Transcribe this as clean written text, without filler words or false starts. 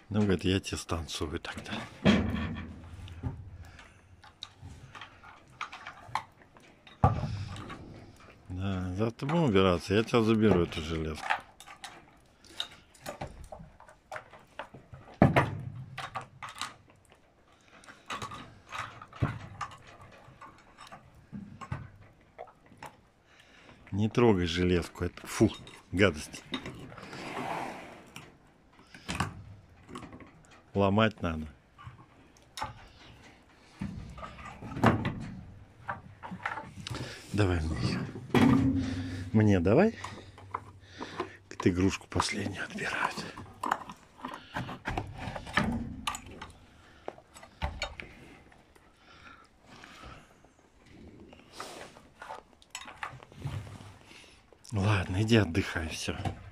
Ну, говорит, я тебе станцую тогда. Да, завтра будем убираться, я тебя заберу, эту железку. Не трогай железку, это фу, гадость. Ломать надо. Давай мне ее. Мне давай. Ты игрушку последнюю отбирают. Ладно, иди отдыхай, все.